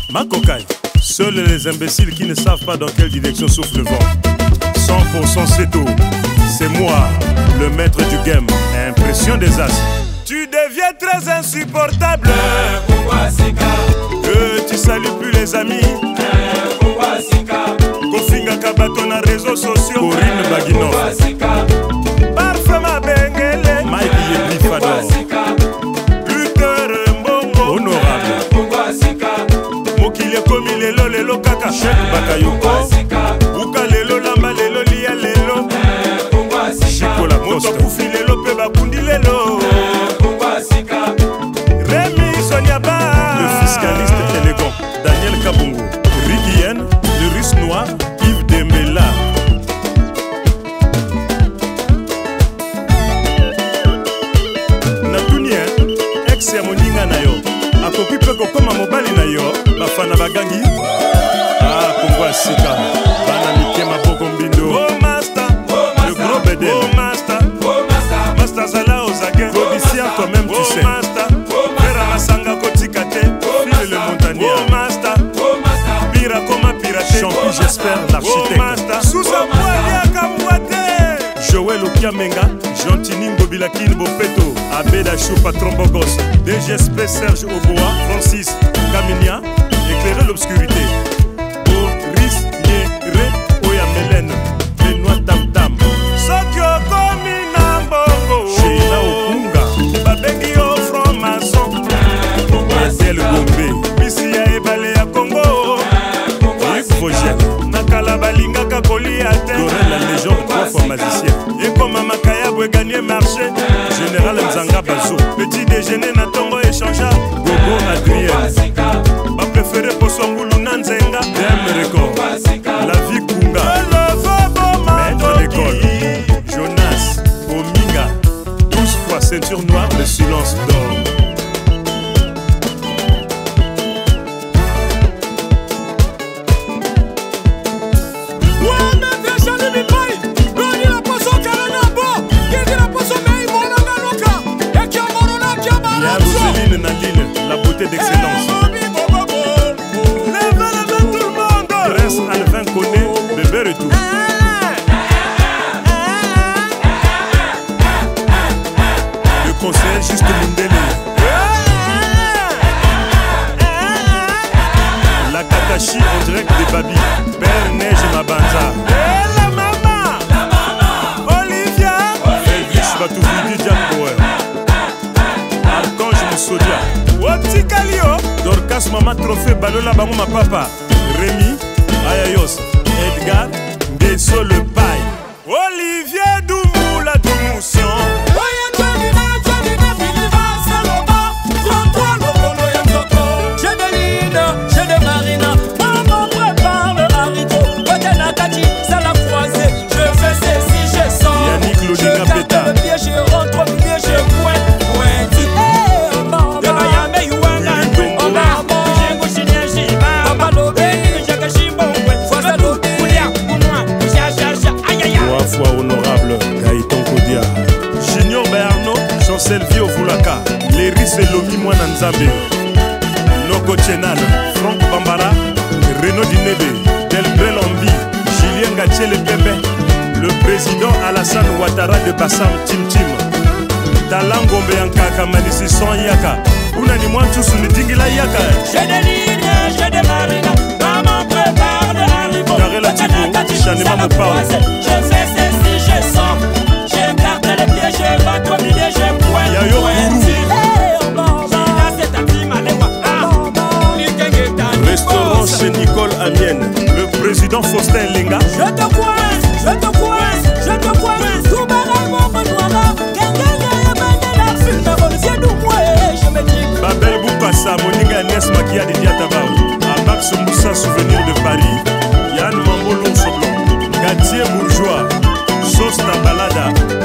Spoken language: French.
Makokai, seuls les imbéciles qui ne savent pas dans quelle direction souffle le vent. 100% c'est tout. C'est moi, le maître du game. Impression des as. Tu deviens très insupportable. Que tu salues plus les amis. Kofinga Kabato na réseaux sociaux. Corinne Bagino. Parfum ma bengele. Mike Yebi Fador. Luther Mbongo. Honorable. Mokile komi lelo lelo kaka. Cheikh Bakayoko. Uka lelo lamba lelo lia lelo. Chico la Moto Koufi lelo pe bakundi lelo. Rémi Soniaba. Le fiscaliste élégant. Daniel Kabungo. Ricky Yen. Le russe noir. Yves Dembela. Natunien. Ex ya moninga na yo. Akoki pe kokoma mobali na yo. Bafana bagangi. Ah, Kongwa Sika. Bana Mikema Bogombindo. Oh master. Le gros bédel. Oh master. Master Zala Ozage. Codiciaire toi-même tu sais. Oh master. Vera Masanga Kotikate. File le montagnard. Oh master. Pira Koma Pirate. Champi j'espère l'architecte. Sous sa poignée à Kamwate. Joël Okiamenga. Jontini Bobilakin Bopeto. Abeda Chou Patron Bogos. DGSP Serge Oboa. Francis Kaminia. Éclairer l'obscurité. Boris Yere Oya Mélène. Benoît Tam Tam. Sokyo Komina Mbongo. Sheila Okunga. Babengi yo franc-maçon. Adèle Gombe. Bisia Ebale ya Congo. Yves Vogel. Nakala Balinga Kakoli Ate. Dorel la légende 3 fois magicien. Ekoma Makaya Bwe gagner marché. Général Nzanga Bazo. Petit déjeuner na Tongo échangea. Gogo Adrien. Ma préférée pour son boulot Nanzenga. Dem Record. La vie Kunga. Maître d'école. Jonas. Ominga. 12 fois ceinture noire. Le silence d'or. La beauté d'excellence. Lève la main tout le monde. Prince Alvin connaît bébé retour. Le conseiller juste Mundele. La Katachi en direct des Babi. Père Neige Mabanza. La maman. Olivia. Elvis Batoufidi Jack Power. Archange Moussodia. Wotikalio. Dorcas Mama Trophée Balola Bango ma papa. Rémi Ayayos. Edgar Ngeso le Paille. Olivier Doumou la Doumoution. J'ai des Lina, j'ai des Marina. Maman prépare le haricot. Côté Nakati, ça l'a croisé. Je fais ceci, je sens. Yannick Lodinga Péta. Le pied, je rentre au milieu, je pointe. Fois honorable Gaëtan Kodia. Junior Berno, Chancel Vio Voulaka. Léris Elomi Mwana Nzambe. Noko Chenal, Franck Bambara. Renaud Dinebe, Delbrel Ambi. Julien Gatier le Bébé. Le président Alassane Ouattara de Bassam Tim Tim. Talangombe Yankaka Manisi Son Yaka. Unani Mwantu Sunidingila Yaka. J'ai des lignes, j'ai des marina. Maman prépare le haricot. Karela Tibo, Chanema Mopao. Je fais ceci, je sens. J'écarte les pieds, je batte au milieu, je pointe. Yayo Restaurant chez Nicole Amienne. Le président Faustin Lenga. Je te coince, je te coince, je te coince. Tout barrage, je me dis. Babel Boukassa, Moninga Nes Makia de Diatabao. Abak Soumoussa, souvenir de Paris. Yann Mambolo Soblon. Gatier Bourgeois. Sauce Tabalada.